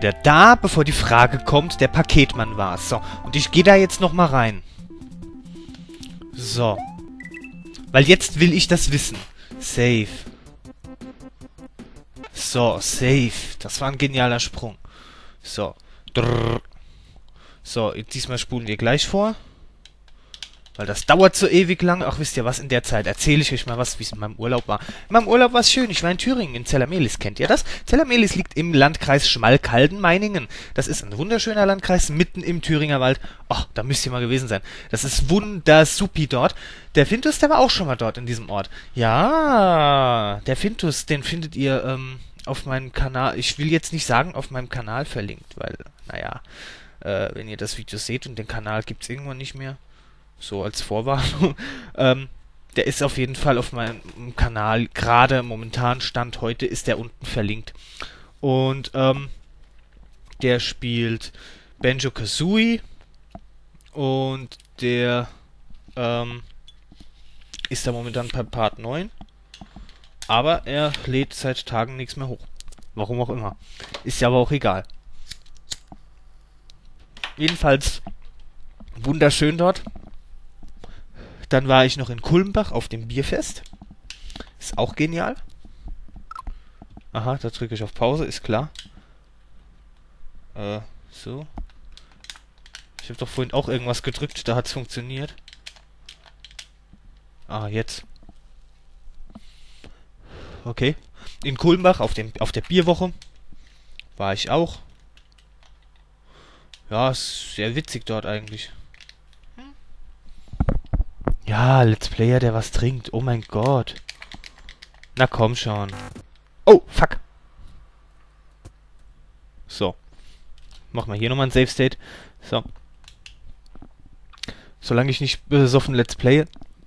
wieder da, bevor die Frage kommt, der Paketmann war es. So, und ich gehe da jetzt nochmal rein. So. Weil jetzt will ich das wissen. Safe. So, safe. Das war ein genialer Sprung. So. Drrr. So, diesmal spulen wir gleich vor. Weil das dauert so ewig lang. Ach, wisst ihr was, in der Zeit erzähle ich euch mal was, wie es in meinem Urlaub war. In meinem Urlaub war es schön. Ich war in Thüringen, in Zellermelis. Kennt ihr das? Zellermelis liegt im Landkreis Schmalkalden-Meiningen. Das ist ein wunderschöner Landkreis mitten im Thüringer Wald. Ach, da müsst ihr mal gewesen sein. Das ist wundersupi dort. Der Fintus, der war auch schon mal dort in diesem Ort. Ja, der Fintus, den findet ihr auf meinem Kanal. Ich will jetzt nicht sagen, auf meinem Kanal verlinkt, weil, naja, wenn ihr das Video seht und den Kanal gibt's irgendwann nicht mehr, so als Vorwarnung, der ist auf jeden Fall auf meinem Kanal, gerade momentan, Stand heute, ist der unten verlinkt. Und der spielt Banjo-Kazooie und der ist da momentan bei Part 9, aber er lädt seit Tagen nichts mehr hoch. Warum auch immer. Ist ja aber auch egal. Jedenfalls wunderschön dort. Dann war ich noch in Kulmbach auf dem Bierfest. Ist auch genial. Aha, da drücke ich auf Pause, ist klar. So. Ich habe doch vorhin auch irgendwas gedrückt, da hat es funktioniert. Ah, jetzt. Okay. In Kulmbach auf der Bierwoche war ich auch. Ja, ist sehr witzig dort eigentlich. Ja, Let's Player, der was trinkt. Oh mein Gott. Na komm schon. Oh, fuck. So. Mach mal hier nochmal ein Save State. So. Solange ich nicht besoffen Let's Playe,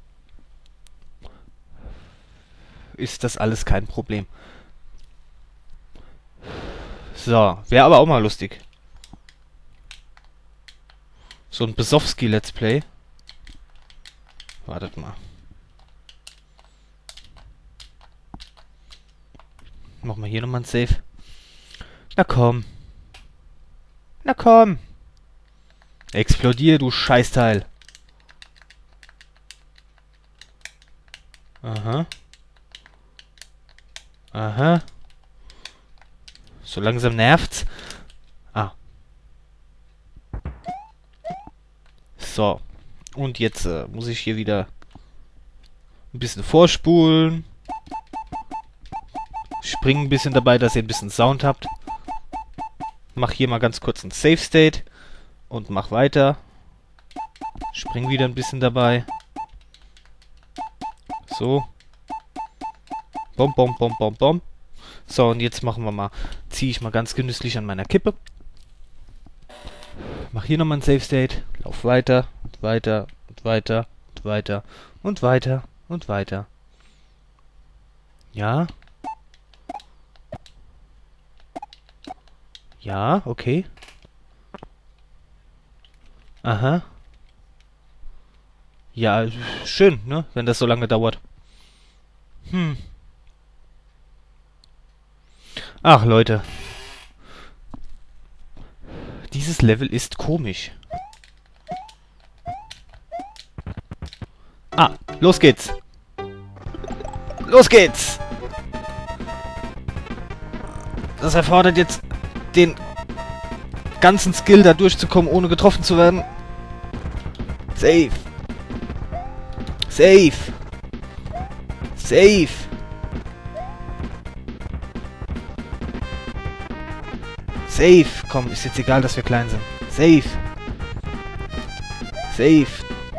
ist das alles kein Problem. So, wäre aber auch mal lustig. So ein Besowski Let's Play. Wartet mal. Machen wir hier nochmal ein Save. Na komm. Na komm. Explodier, du Scheißteil. Aha. Aha. So langsam nervt's. Ah. So. Und jetzt muss ich hier wieder ein bisschen vorspulen. Springen ein bisschen dabei, dass ihr ein bisschen Sound habt. Mach hier mal ganz kurz ein Save State. Und mach weiter. Spring wieder ein bisschen dabei. So. Bom, bom, bom, bom, bom. So, und jetzt machen wir mal, ziehe ich mal ganz genüsslich an meiner Kippe. Mach hier nochmal ein Save State. Lauf weiter und weiter und weiter und weiter und weiter und weiter. Ja. Ja, okay. Aha. Ja, schön, ne? Wenn das so lange dauert. Ach, Leute. Dieses Level ist komisch. Ah, los geht's. Los geht's. Das erfordert jetzt den ganzen Skill, da durchzukommen, ohne getroffen zu werden. Safe. Safe. Safe. Safe. Komm, ist jetzt egal, dass wir klein sind. Safe. Safe.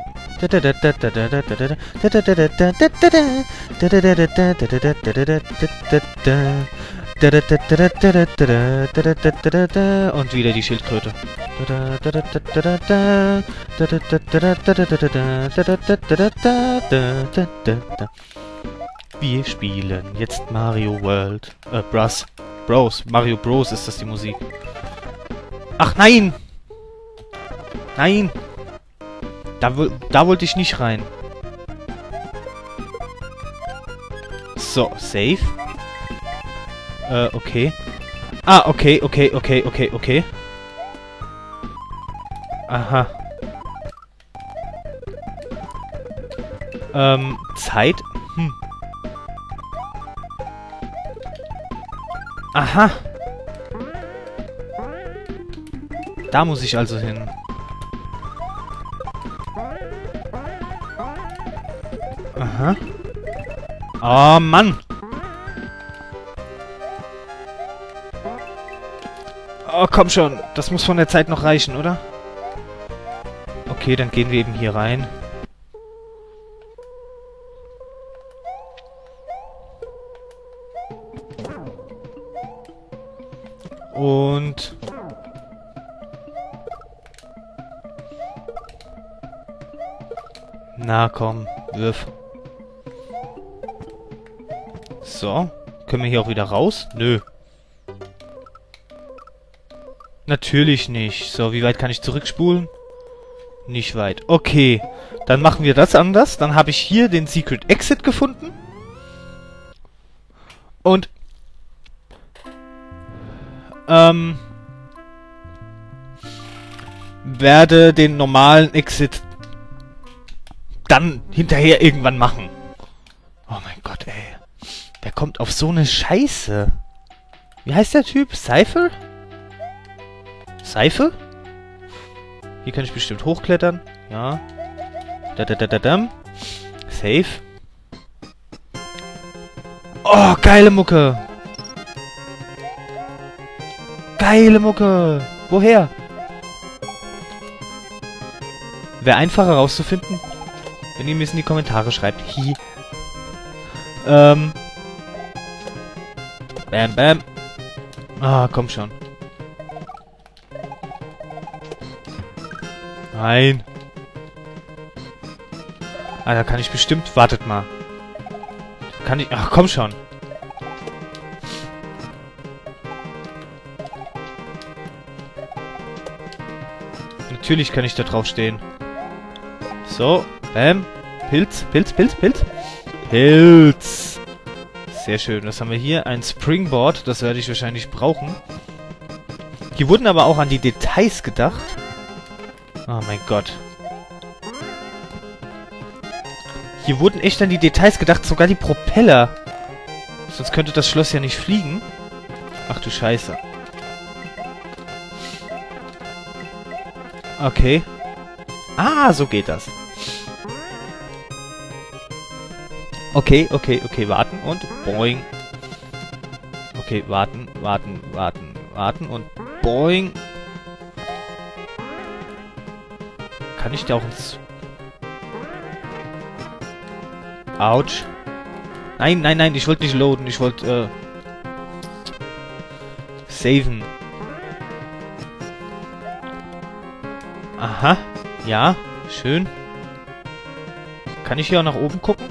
Und wieder die Schildkröte. Wir spielen jetzt Mario World. Bros. Mario Bros ist das die Musik. Ach nein! Nein! Da wollte ich nicht rein. So, safe. Okay. Ah, okay, okay, okay, okay, okay. Aha. Zeit? Hm. Aha. Da muss ich also hin. Aha. Oh, Mann. Oh, komm schon. Das muss von der Zeit noch reichen, oder? Okay, dann gehen wir eben hier rein. Und... Na komm, wirf. So. Können wir hier auch wieder raus? Nö. Natürlich nicht. So, wie weit kann ich zurückspulen? Nicht weit. Okay. Dann machen wir das anders. Dann habe ich hier den Secret Exit gefunden. Und... werde den normalen Exit dann hinterher irgendwann machen. Oh mein Gott, ey. Wer kommt auf so eine Scheiße? Wie heißt der Typ? Cypher? Seife? Hier kann ich bestimmt hochklettern. Ja. Da. Safe. Oh, geile Mucke. Geile Mucke. Woher? Wäre einfacher rauszufinden, wenn ihr mir es in die Kommentare schreibt. Hi. Bam, bam. Ah, komm schon. Nein. Ah, da kann ich bestimmt... Wartet mal. Kann ich... Ach, komm schon. Natürlich kann ich da drauf stehen. So. Bam. Pilz. Pilz. Pilz. Sehr schön. Was haben wir hier? Ein Springboard. Das werde ich wahrscheinlich brauchen. Hier wurden aber auch an die Details gedacht. Oh mein Gott. Hier wurden echt an die Details gedacht. Sogar die Propeller. Sonst könnte das Schloss ja nicht fliegen. Ach du Scheiße. Okay. Ah, so geht das. Okay, warten und boing. Okay, warten und boing. Kann ich da auch ins... Autsch. Nein, ich wollte nicht loaden, ich wollte, saven. Aha, ja, schön. Kann ich hier auch nach oben gucken?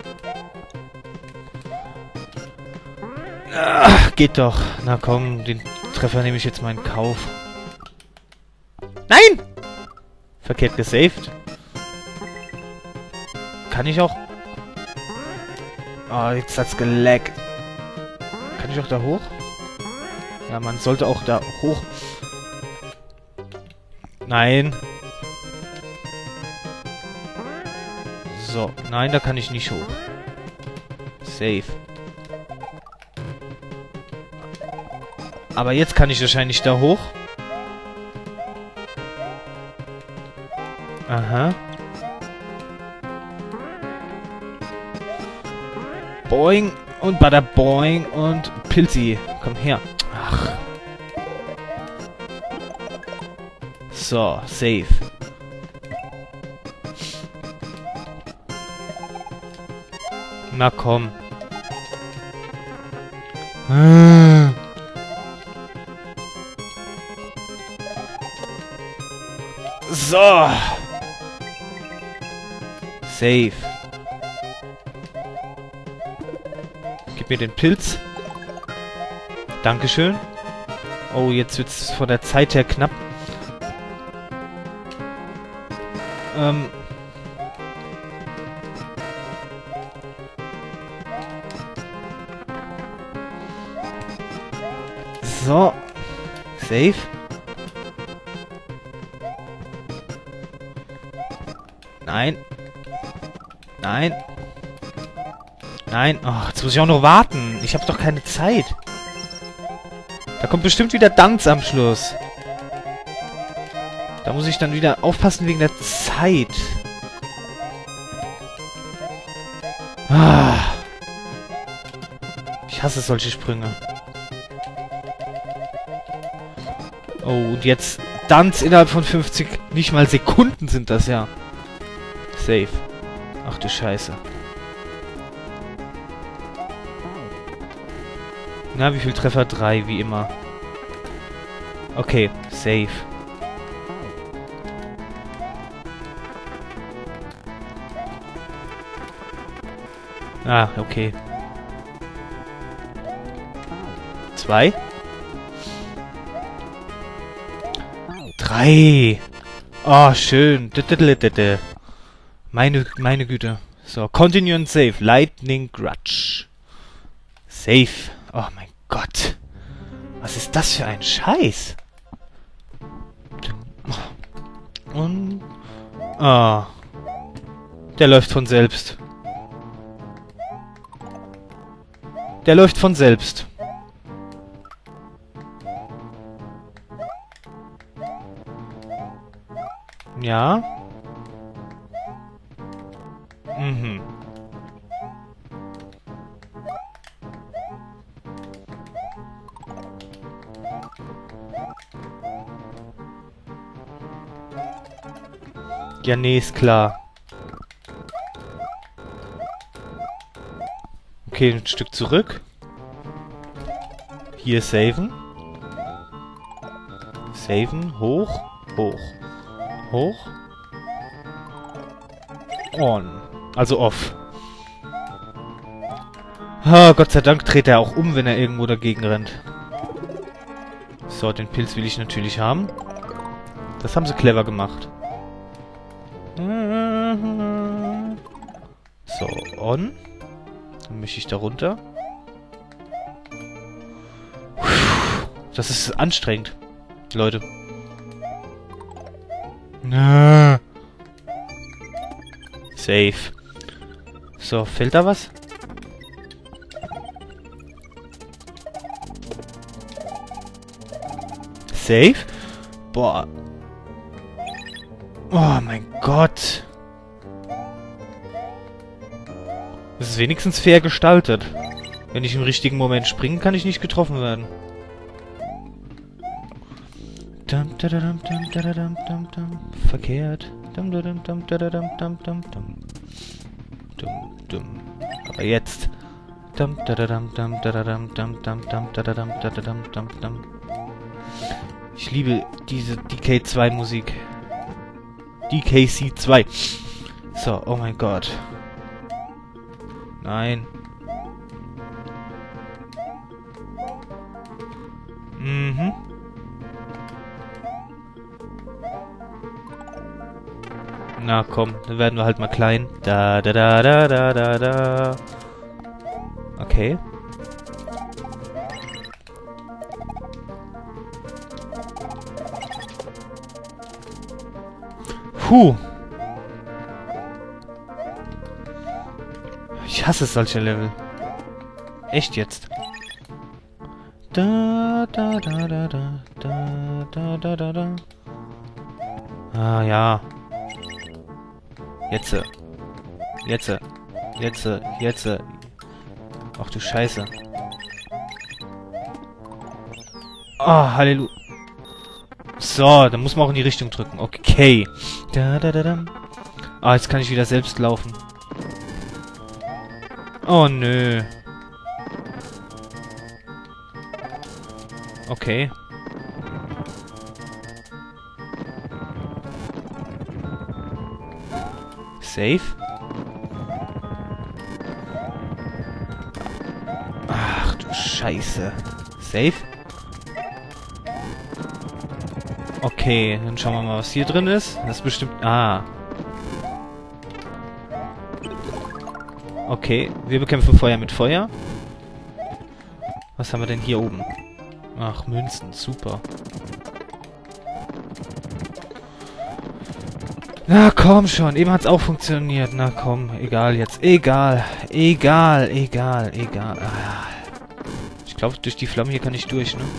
Ach, geht doch. Na komm, den Treffer nehme ich jetzt mal in Kauf. Nein! Verkehrt gesaved. Kann ich auch... Oh, jetzt hat's gelaggt. Kann ich auch da hoch? Ja, man sollte auch da hoch... Nein. So, nein, da kann ich nicht hoch. Safe. Aber jetzt kann ich wahrscheinlich da hoch. Aha. Boing und bada boing und Pilzi. Komm her. Ach. So, safe. Na komm. So. Safe. Gib mir den Pilz. Dankeschön. Oh, jetzt wird's von der Zeit her knapp. So. Safe. Nein. Nein. Nein. Oh, jetzt muss ich auch noch warten. Ich habe doch keine Zeit. Da kommt bestimmt wieder Danz am Schluss. Da muss ich dann wieder aufpassen wegen der Zeit. Ah. Ich hasse solche Sprünge. Oh, und jetzt Danz innerhalb von 50... Nicht mal Sekunden sind das ja. Safe. Ach du Scheiße. Na, wie viel Treffer? 3, wie immer. Okay, safe. Ah, okay. 2. 3. Oh, schön. Meine Güte. So, continue and save. Lightning Grudge. Safe. Oh mein Gott. Was ist das für ein Scheiß? Und... Ah. Der läuft von selbst. Der läuft von selbst. Ja. Mhm. Ja, nee, ist klar. Okay, ein Stück zurück. Hier saven. Saven. Hoch. Hoch. Hoch. On. Also off. Ah, Gott sei Dank dreht er auch um, wenn er irgendwo dagegen rennt. So, den Pilz will ich natürlich haben. Das haben sie clever gemacht. So, on. Dann möchte ich da runter. Das ist anstrengend, Leute. Safe. So, fällt da was? Safe? Boah. Oh mein Gott. Das ist wenigstens fair gestaltet. Wenn ich im richtigen Moment springe, kann ich nicht getroffen werden. Verkehrt. Aber jetzt. Ich liebe diese DK2-Musik. DKC2. So, oh mein Gott. Nein. Mhm. Na komm, dann werden wir halt mal klein. Da, da, da, da, da, da, da. Okay. Puh. Ich hasse solche Level. Echt jetzt. Da, da, da, da, da, da, da, da, da, da. Ah, ja. Jetzt. Jetzt. Jetzt. Jetzt. Ach du Scheiße. Ah, Halleluja. So, dann muss man auch in die Richtung drücken. Okay. Da, da, da, da. Ah, jetzt kann ich wieder selbst laufen. Oh, nö. Okay. Safe. Ach du Scheiße. Safe. Okay, dann schauen wir mal, was hier drin ist. Das ist bestimmt... Ah. Okay, wir bekämpfen Feuer mit Feuer. Was haben wir denn hier oben? Ach, Münzen, super. Na komm schon, eben hat's auch funktioniert. Na komm, egal jetzt. Egal. Ah, ich glaube, durch die Flamme hier kann ich durch, ne?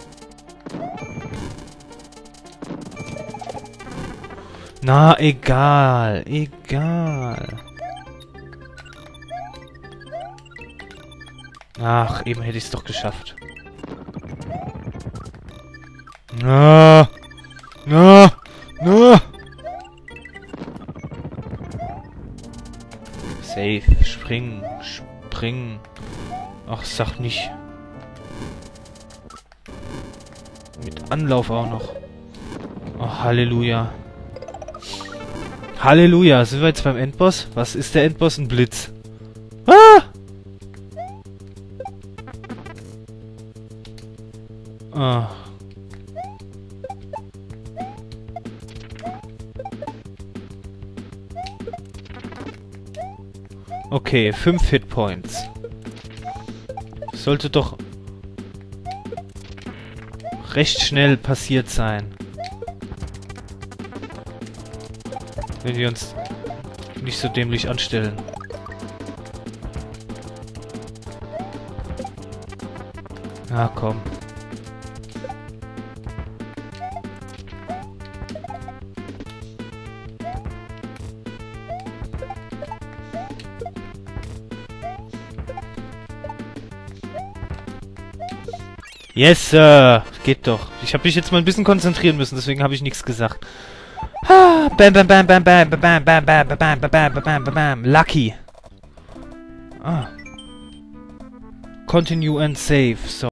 Na, egal. Ach, eben hätte ich es doch geschafft. Na. Safe. Springen. Ach, sag nicht. Mit Anlauf auch noch. Oh, Halleluja. Halleluja. Sind wir jetzt beim Endboss? Was ist der Endboss? Ein Blitz. Ah! Ah. Okay, 5 Hitpoints. Sollte doch recht schnell passiert sein. Wenn wir uns nicht so dämlich anstellen. Ah, komm. Yes, Sir. Geht doch. Ich habe mich jetzt mal ein bisschen konzentrieren müssen, deswegen habe ich nichts gesagt. Ah, bam, bam, bam, bam, bam, bam, bam, bam, bam, bam, bam, bam, bam, bam, bam. Lucky. Ah. Continue and save. So.